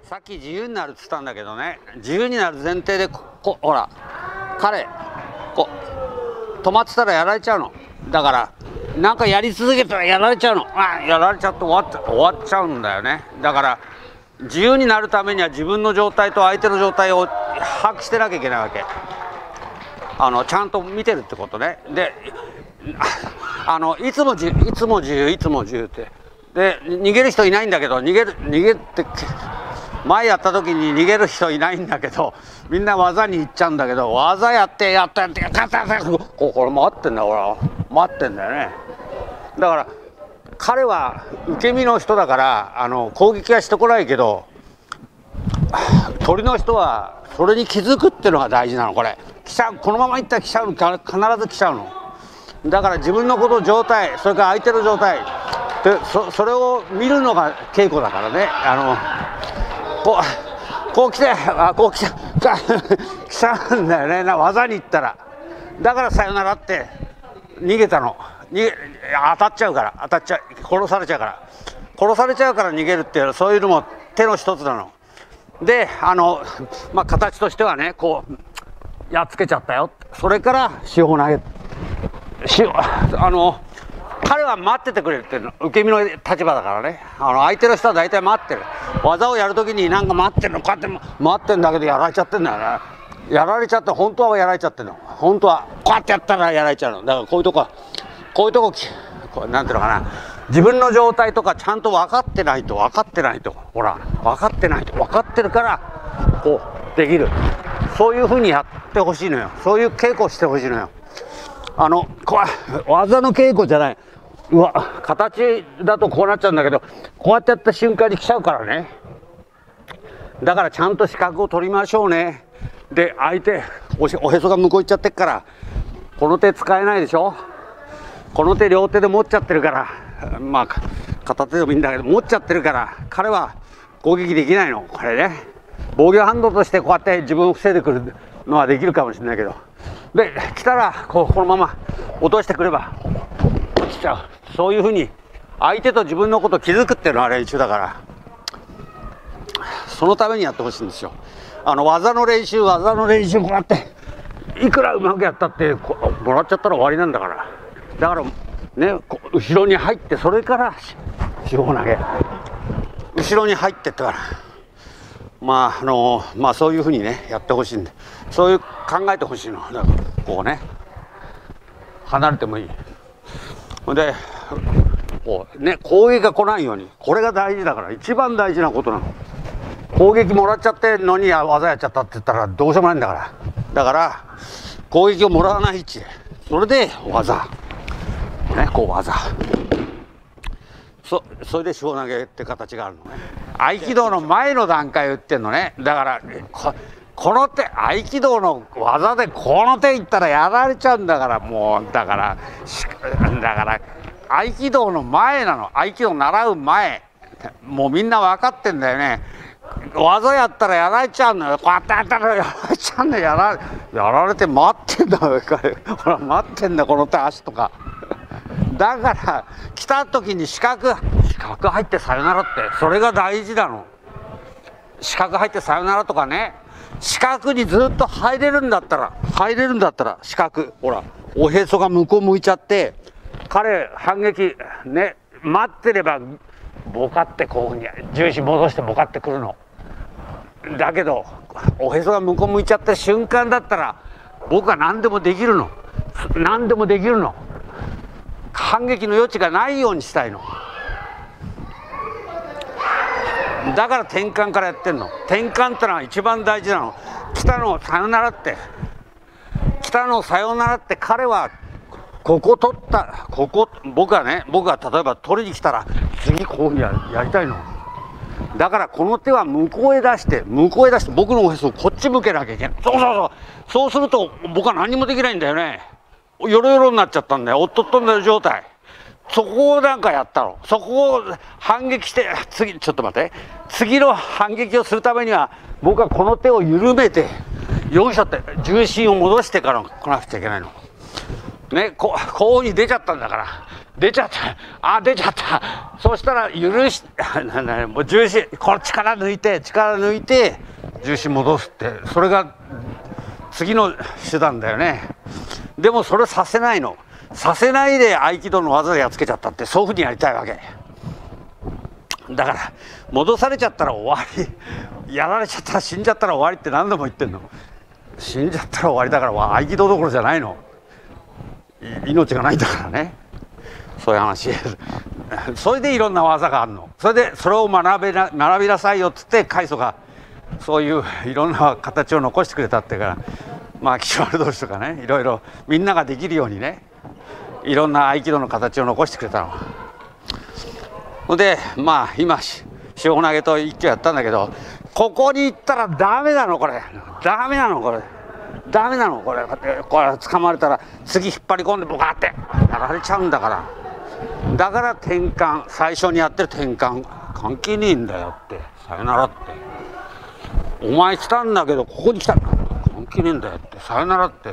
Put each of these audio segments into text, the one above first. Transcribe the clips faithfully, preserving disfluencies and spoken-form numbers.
さっき自由になるっつったんだけどね、自由になる前提でここほら彼こう止まってたらやられちゃうの。だからなんかやり続けたらやられちゃうの。あやられちゃって終わっ終わっちゃうんだよね。だから自由になるためには自分の状態と相手の状態を把握してなきゃいけないわけ。あのちゃんと見てるってことね。であのいつもじいつも自由いつも自由ってで逃げる人いないんだけど、逃げる逃げって前やった時に逃げる人いないんだけど、みんな技に行っちゃうんだけど、技やってやってやってやってやってここれ待ってんだよ、ほら待ってんだよね。だから彼は受け身の人だからあの攻撃はしてこないけど、鳥の人はそれに気づくっていうのが大事なの。これ来ちゃう、このままいったら来ちゃうの、必ず来ちゃうの。だから自分のこと状態、それから相手の状態で そ, それを見るのが稽古だからね。あのこうこう来てあこう来ちゃ来ちゃうんだよね、技に行ったら。だからさよならって逃げたの。逃げ当たっちゃうから当たっちゃう殺されちゃうから殺されちゃうから逃げるっていう、そういうのも手の一つなの。であの、まあ、形としてはねこうやっつけちゃったよ。それから塩を投げ塩あの彼は待っててくれるっていうの、受け身の立場だからね。あの相手の人は大体待ってる。技をやるときになんか待ってるのかって待ってんだけどやられちゃってんだよね。やられちゃって本当はやられちゃってるの。本当はこうやってやったらやられちゃうの。だからこういうとここういうとここうなんていうのかな、自分の状態とかちゃんと分かってないと分かってないとほら分かってないと分かってるからこうできる。そういうふうにやってほしいのよ。そういう稽古をしてほしいのよ。あのこ技の稽古じゃない。うわ形だとこうなっちゃうんだけど、こうやってやった瞬間に来ちゃうからね。だからちゃんと視覚を取りましょうね。で相手 お, しおへそが向こう行っちゃってっから、この手使えないでしょ。この手両手で持っちゃってるから、まあ片手でもいいんだけど持っちゃってるから彼は攻撃できないの。これね防御反応としてこうやって自分を防いでくるのはできるかもしれないけど、で来たらこうこのまま落としてくれば落ちちゃう。そういうふうに相手と自分のことを気づくっていうのは練習だから、そのためにやってほしいんですよ。あの技の練習技の練習こうやっていくらうまくやったってこもらっちゃったら終わりなんだから。だからね後ろに入ってそれから塩投げ後ろに入ってってからまああのまあそういうふうにねやってほしいんで、そういう考えてほしいの。だからこうね離れてもいい。でこうね攻撃が来ないように、これが大事だから、一番大事なことなの。攻撃もらっちゃってんのに技やっちゃったって言ったらどうしようもないんだから。だから攻撃をもらわない位置、それで技ねこう技 そ, それで塩投げって形があるのね。合気道の前の段階を言ってんのね。だからここの手合気道の技でこの手いったらやられちゃうんだから、もうだからだから合気道の前なの。合気道習う前、もうみんな分かってんだよね。技やったらやられちゃうのよ。こうやってやったらやられちゃうんだよ。やらやられて待ってんだよ。ほら待ってんだこの手足とか。だから来た時に四角四角入ってさよならってそれが大事なの。四角入ってさよならとかね、四角にずっと入れるんだったら入れるんだったら四角ほらおへそが向こう向いちゃって彼反撃ね待ってればボカってこういうふうに重心戻してボカってくるの。だけどおへそが向こう向いちゃった瞬間だったら僕は何でもできるの。何でもできるの。反撃の余地がないようにしたいの。だから転換からやってんの。転換ってのは一番大事なの。来たのさよならって来たのさよならって彼はここ取ったここ僕はね僕が例えば取りに来たら次こういうふうに や, やりたいの。だからこの手は向こうへ出して向こうへ出して僕のおへそをこっち向けなきゃいけない。そうそうそうそうすると僕は何もできないんだよね。ヨロヨロになっちゃったんだよ。おっとっとんでる状態。そこをなんかやったの。そこを反撃して次ちょっと待って次の反撃をするためには僕はこの手を緩めてよいしょって重心を戻してから来なくちゃいけないの。ね、こ, こういうふうに出ちゃったんだから出ちゃった、あ出ちゃった。そしたら許しもう重心この力抜いて力抜いて重心戻すって、それが次の手段だよね。でもそれさせないの、させないで合気道の技でやっつけちゃったって、そういうふうにやりたいわけだから。戻されちゃったら終わり、やられちゃったら死んじゃったら終わりって何度も言ってんの。死んじゃったら終わりだから、合気道どころじゃないの、命がないんだからね、そういう話それでいろんな技があるの。それでそれを学べな学びなさいよっつって開祖がそういういろんな形を残してくれたってから、まあ岸丸同士とかね、いろいろみんなができるようにね、いろんな合気道の形を残してくれたの。ほんでまあ今塩投げと一挙やったんだけど、ここに行ったらダメなのこれ、ダメなのこれ、ダメなのこれ、これ掴まれたら次引っ張り込んでボカってやられちゃうんだから。だから転換、最初にやってる転換関係ねえんだよって、さよならって、お前来たんだけどここに来た関係ねえんだよって、さよならって、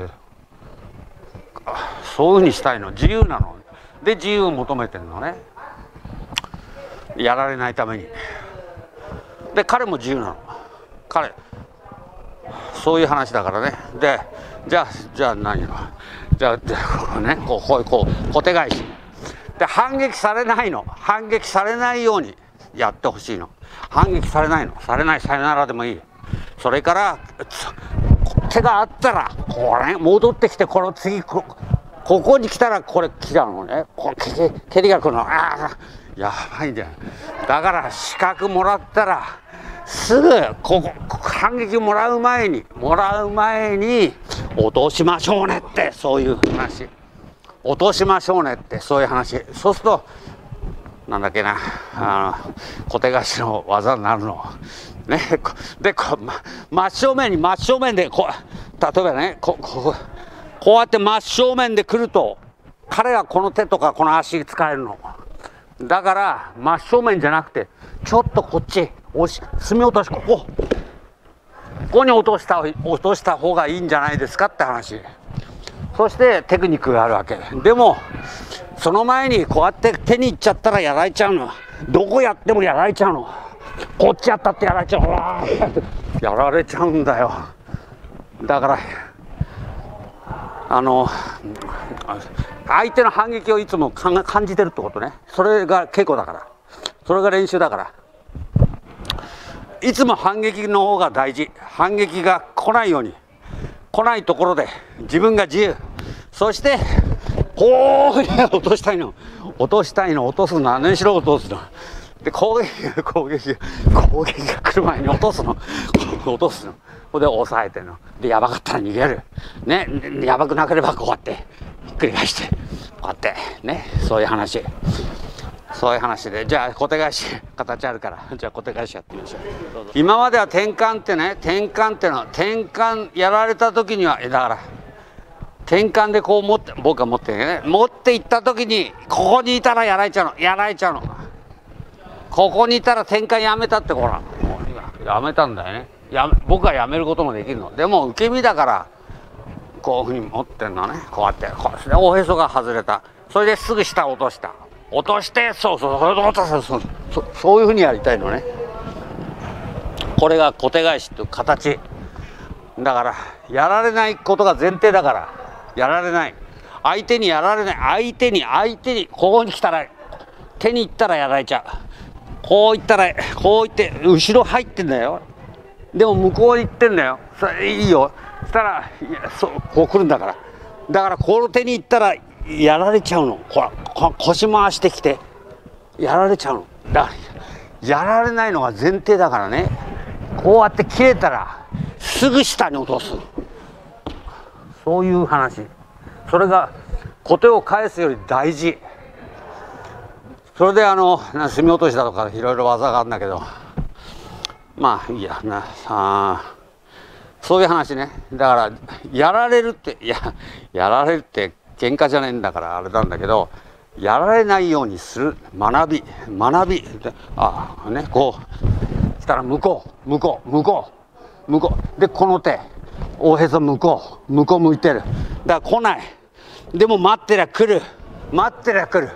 そういうふうにしたいの、自由なので、自由を求めてるのね、やられないために。で彼も自由なの、彼そういう話だからね。でじゃあじゃあ何のじゃあじゃあここね、こうこうこう小手返しで反撃されないの、反撃されないようにやってほしいの。反撃されないの、されない、さよならでもいい。それから手があったらこれ戻ってきて、この次こここに来たらこれ来たのね、こ蹴蹴りが来るの、ああやばいんだよ。だから資格もらったらすぐここ反撃もらう前にもらう前に落としましょうねって、そういう話、落としましょうねってそういう話。そうするとなんだっけな、あの小手返しの技になるのね。でこう、ま、真正面に真正面でこう、例えばねこここうやって真正面で来ると彼はこの手とかこの足使えるの。だから真正面じゃなくてちょっとこっち押し隅落とし、ここここに落とした落とした方がいいんじゃないですかって話。そしてテクニックがあるわけでも、その前にこうやって手にいっちゃったらやられちゃうの。どこやってもやられちゃうの。こっちやったってやられちゃう、やられちゃうんだよ。だからあの相手の反撃をいつも感じてるってことね。それが稽古だから、それが練習だから、いつも反撃の方が大事。反撃が来ないように、来ないところで自分が自由。そしてこう落としたいの、落としたいの、落とすの、何しろ落とすの。で攻撃が攻撃が攻撃が来る前に落とすの落とすの。ここで抑えてるので、やばかったら逃げるね、やばくなければこうやってひっくり返してこうやってね、そういう話、そういう話で、じゃあ小手返し形あるから、じゃあ小手返しやってみましょう。今までは転換ってね、転換ってのは転換やられた時には、えだから転換でこう持って、僕は持ってね、持っていった時にここにいたらやられちゃうの、やられちゃうの。ここにいたら転換やめたって、ほらやめたんだよね。や僕はやめることもできるの。でも受け身だからこういうふうに持ってんのね、こうやってこうしておへそが外れた、それですぐ下落とした、落として、そうそうそう落とす、そうそうそういうふうにやりたいのね。これが小手返しっていう形だから、やられないことが前提だから、やられない、相手にやられない、相手に相手にここに来たら手に行ったらやられちゃう。こういったらこういって後ろ入ってんだよ。でも向こうに行ってんだよ。それいいよ。そしたらいやそうこう来るんだから。だからこの手に行ったらやられちゃうの。ほら腰回してきてやられちゃうの。だからやられないのが前提だからね。こうやって切れたらすぐ下に落とす。そういう話。それが小手を返すより大事。それであの隅落としだとかいろいろ技があるんだけど、まあいいやなあ、そういう話ね。だからやられるっていややられるって喧嘩じゃないんだからあれなんだけど、やられないようにする学び学びで、ああね、こうしたら向こう向こう向こう向こうで、この手おへそ向こう向こう向いてる。だから来ない。でも待ってりゃ来る、待ってりゃ来る。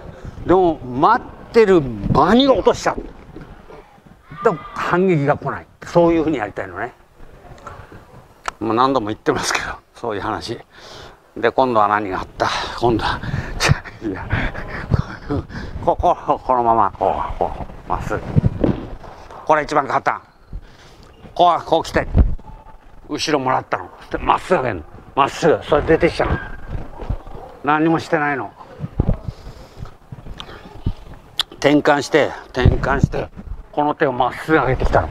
でも待ってる場に落としちゃう。でも反撃が来ない。そういうふうにやりたいのね。もう何度も言ってますけど、そういう話で、今度は何があった。今度はいやこここのままこうこうまっすぐ、これ一番簡単。こうこう来て後ろもらったの、まっすぐ上げんの、まっすぐそれ出てきちゃうの。何にもしてないの。転換して転換してこの手をまっすぐ上げてきたの。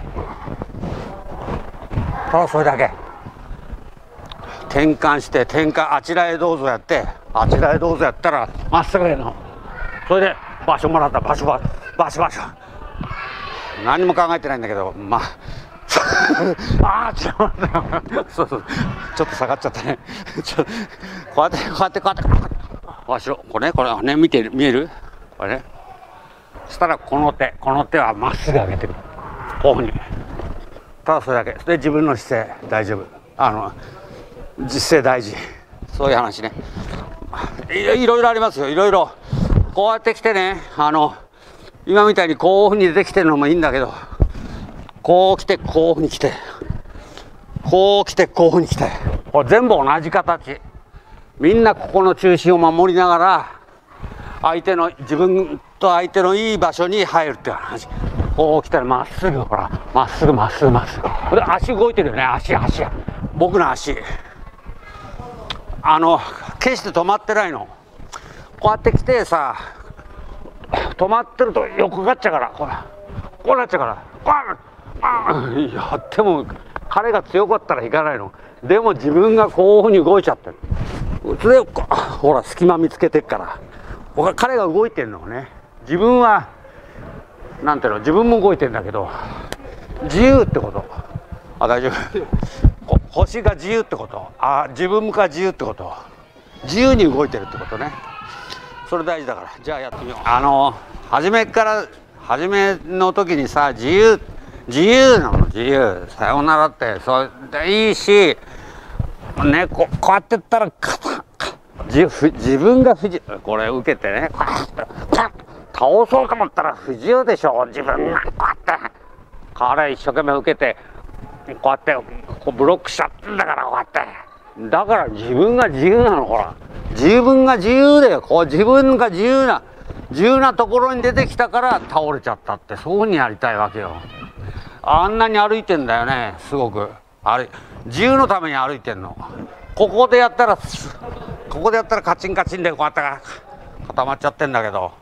ただそれだけ。転換して転換、あちらへどうぞやって、あちらへどうぞやったらまっすぐへの、それで場所もらった。場所場所場所場所何も考えてないんだけど、まあああ、ちょっとそうそう、ちょっと下がっちゃったねちょこうやってこうやってこうやって場所、これね、これね、見て見えるこれね。そしたらこの手この手はまっすぐ上げてる、こういうふうに。ただそれだけで、自分の姿勢大丈夫、あの実勢大事、そういう話ね。いろいろありますよ、いろいろ。こうやってきてね、あの今みたいにこういうふうに出てきてるのもいいんだけど、こう来てこういうふうに来て、こう来てこういうふうに来て、これ全部同じ形。みんなここの中心を守りながら、相手の自分と相手のいい場所に入るっていう話。こう来たらまっすぐ、ほらまっすぐまっすぐまっすぐで、足動いてるよね。足足僕の足、あの決して止まってないの。こうやって来てさ、止まってると横がっちゃうから、こうこうなっちゃうから、こういやでも彼が強かったらいかないの。でも自分がこういうふうに動いちゃってる。それでほら隙間見つけてっから、彼が動いてるのをね、自分はなんていうの、自分も動いてるんだけど、自由ってこと。あ、大丈夫腰が自由ってこと。あ、自分が自由ってこと。自由に動いてるってことね。それ大事だから。じゃあやってみよう。あの初めから初めの時にさ、自由自由なの、自由さよならってそれでいいしね、こ, こうやってったら自, 自分が不自由、これ受けてね、こうやって倒そうと思ったら不自由でしょ、自分がこうやって。彼一生懸命受けてこうやってこうブロックしちゃってんだから、こうやって。だから自分が自由なの、ほら自分が自由だよ。こう自分が自由な自由なところに出てきたから倒れちゃったって、そういうふうにやりたいわけよ。あんなに歩いてんだよね、すごく歩い自由のために歩いてんの。ここでやったらここでやったらカチンカチンでこうやって固まっちゃってんだけど、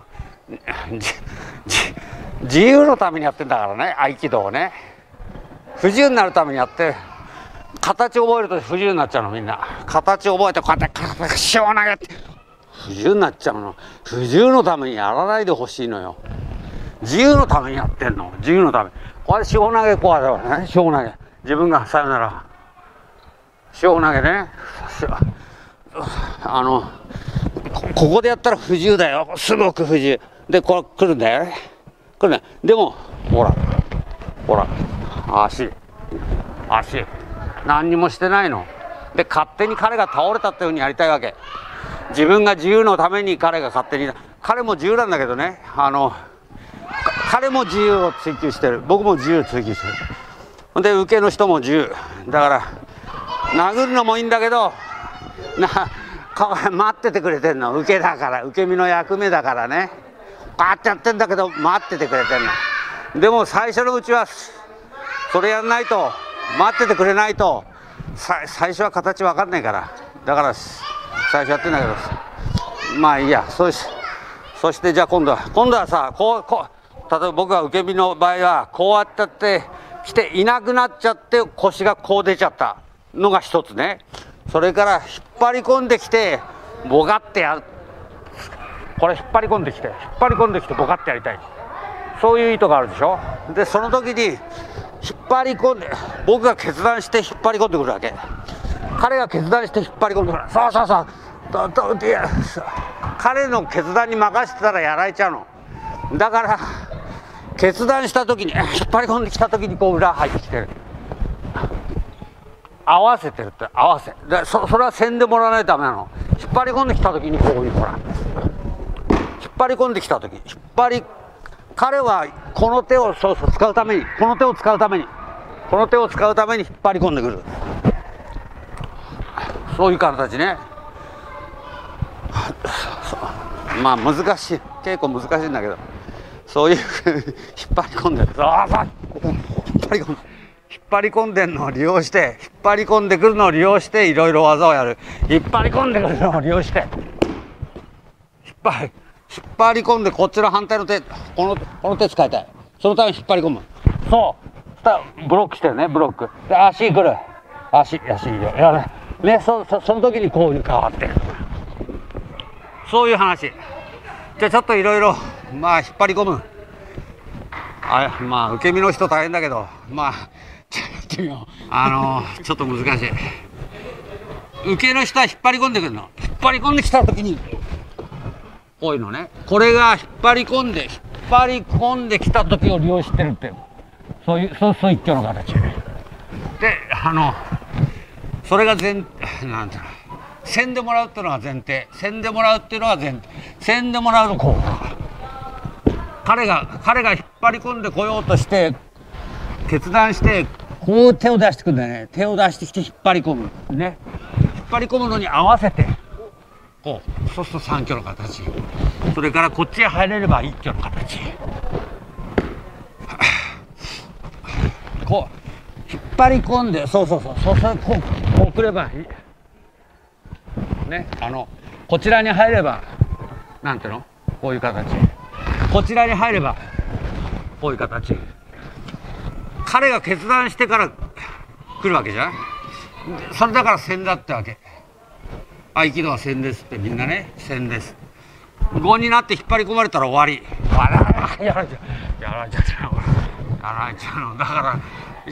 自由のためにやってんだからね、合気道をね。不自由になるためにやって、形覚えると不自由になっちゃうの。みんな形覚えてこうやって体が塩投げて不自由になっちゃうの。不自由のためにやらないでほしいのよ。自由のためにやってんの。自由のため。これ塩投げ、こうやってね、塩投げ、自分がさよなら塩投げね、あの こ, ここでやったら不自由だよ、すごく不自由で、これ来るんだよね、来るね。でもほらほら足足何にもしてないので、勝手に彼が倒れたっていうふうにやりたいわけ。自分が自由のために彼が勝手に、彼も自由なんだけどね、あの彼も自由を追求してる、僕も自由を追求してる。ほんで受けの人も自由だから、殴るのもいいんだけどな、待っててくれてんの。受けだから、受け身の役目だからね、こうやってやってんだけど待っててくれてんの。でも最初のうちはそれやんないと、待っててくれないとさ最初は形わかんないから、だから最初やってんだけど、まあいいや。そしそしてじゃあ今度は今度はさ、こうこう例えば僕が受け身の場合はこうやってやって来ていなくなっちゃって、腰がこう出ちゃったのが一つね。それから引っ張り込んできてボガってやる、これ引っ張り込んできて引っ張り込んできてボカってやりたい、そういう意図があるでしょ。でその時に引っ張り込んで、僕が決断して引っ張り込んでくるわけ、彼が決断して引っ張り込んでくる。そうそうそうとといや彼の決断に任せてたらやられちゃうの。だから決断した時に引っ張り込んできた時にこう裏入ってきてる、合わせてるって、合わせで そ, それはせんでもらわないとダメなの。引っ張り込んできた時にこういうほら引っ張り込んできた時、引っ張り彼はこの手をそうそう使うためにこの手を使うためにこの手を使うために引っ張り込んでくる、そういう形ね。まあ難しい、結構難しいんだけど、そういう引っ張り込んでる、そうそう引っ張り込んで引っ張り込んでるのを利用して、引っ張り込んでくるのを利用していろいろ技をやる。引っ張り込んでくるのを利用して引っ張り引っ張り込んで、こっちの反対の手、このこの手使いたい、そのために引っ張り込む。そうしたブロックしてるね、ブロックで足くる、足足いいよ、いやねね、そそその時にこういう変わってる、そういう話。じゃあちょっといろいろまあ引っ張り込む、あまあ受け身の人大変だけど、まあちょっとやってみよう。あのー、ちょっと難しい。受けの人は引っ張り込んでくるの、引っ張り込んできた時にこういうのね、これが引っ張り込んで引っ張り込んできた時を利用してるって、そういうそうそう一挙の形で、あのそれが前なんていうの、線でもらうっていうのが前提、線でもらうっていうのが前提、線でもらうのこう、彼が彼が引っ張り込んでこようとして決断してこう手を出してくるんだよね、手を出してきて引っ張り込むね、引っ張り込むのに合わせてこう、そうすると三挙の形、それからこっちへ入れれば一挙の形、こう引っ張り込んで、そうそうそうそうそう、こうこうくればいいね、あのこちらに入ればなんていうの、こういう形、こちらに入ればこういう形、彼が決断してから来るわけじゃん、それだから線だってわけ。合気道は線ですってみんなね、線です。ごになって引っ張り込まれたら終わり。やられちゃうやられちゃうやられちゃうのだから、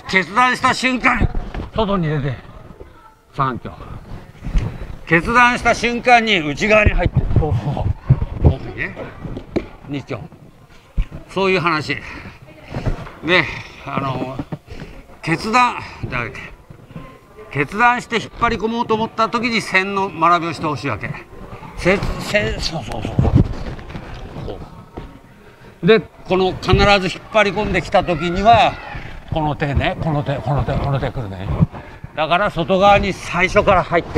決断した瞬間に外に出て三挙、決断した瞬間に内側に入って、そうそう奥にね二挙、そういう話で、あの決断だっけ、決断して引っ張り込もうと思った時に線の学びをしてほしいわけ。線線そうそうそうこうで、この必ず引っ張り込んできた時にはこの手ね、この手この手この手くるね、だから外側に最初から入って、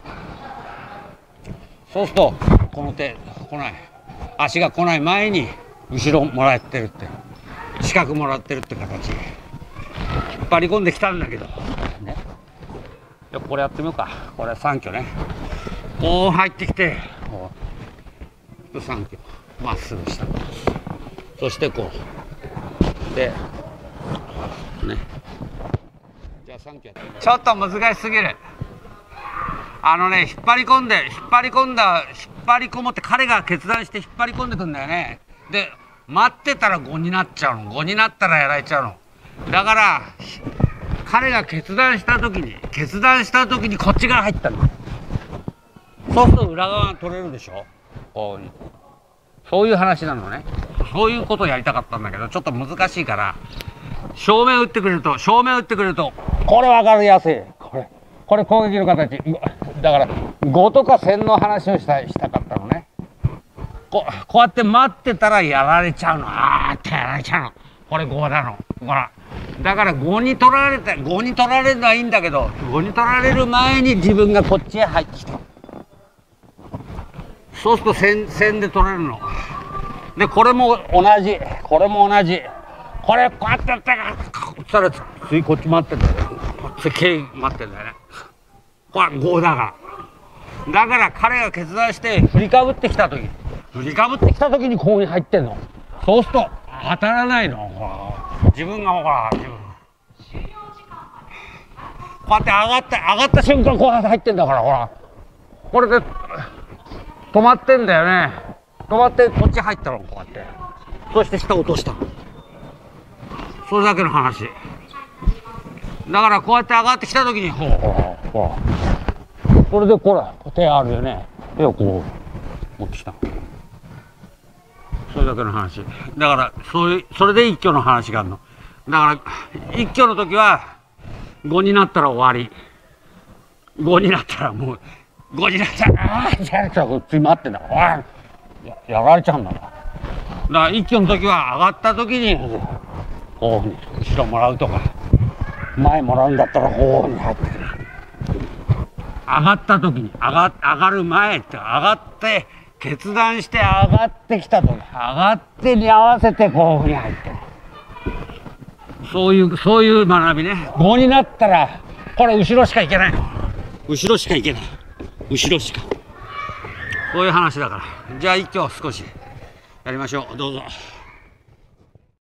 そうするとこの手来ない、足が来ない前に後ろもらってるって、四角もらってるって形、引っ張り込んできたんだけどね。これやってみようか。これ三挙ね、こう入ってきてこう三挙まっすぐ下、そしてこうでね、じゃあ三挙ちょっと難しすぎる。あのね、引っ張り込んで引っ張り込んだ引っ張り込もうって彼が決断して引っ張り込んでくんだよね。で待ってたらごになっちゃうの、ごになったらやられちゃうの。だから彼が決断した時に決断した時にこっち側入ったの。そうすると裏側が取れるでしょ、こういう、そういう話なのね。そういうことをやりたかったんだけど、ちょっと難しいから、正面打ってくれると正面打ってくれるとこれ分かりやすい。これこれ攻撃の形だから、ごとか線の話をしたしたかったのね。ここうやって待ってたらやられちゃうの、あーってやられちゃうの、これごなの、ほら。だからごに取られてごに取られるのはいいんだけど、ごに取られる前に自分がこっちへ入ってきた、そうすると線線で取れるので、これも同じ、これも同じ、これこうやってやってそしたら次こっち待ってんだよね、こっち経緯待ってんだよね、これごだから。だから彼が決断して振りかぶってきた時振りかぶってきた時にここに入ってんの。そうすると当たらないの、ほら自分がほら自分こうやって上がった上がった瞬間こうやって入ってんだから、ほらこれで止まってんだよね。止まってこっち入ったの、こうやって、そして下落としたの、それだけの話だから。こうやって上がってきた時にほうほうほう、これでこれ手あるよね、手をこう持ってきた、それだけの話だから。そういうそれで一挙の話があるのだから。一挙の時はごになったら終わり、ごになったらもうごになったらああじゃあこっち待ってんだ、おいややられちゃうんだから。だから一挙の時は上がった時にこういうふうに後ろもらうとか、前もらうんだったらこういうふうに入ってくる。上がった時に上が上がる前って上がって決断して上がってきた時、上がってに合わせてこういうふうに入ってる。そういうそういう学びね。ごになったらこれ後ろしか行けないの。後ろしか行けない。後ろしか。そういう話だから。じゃあ一挙少しやりましょう。どうぞ。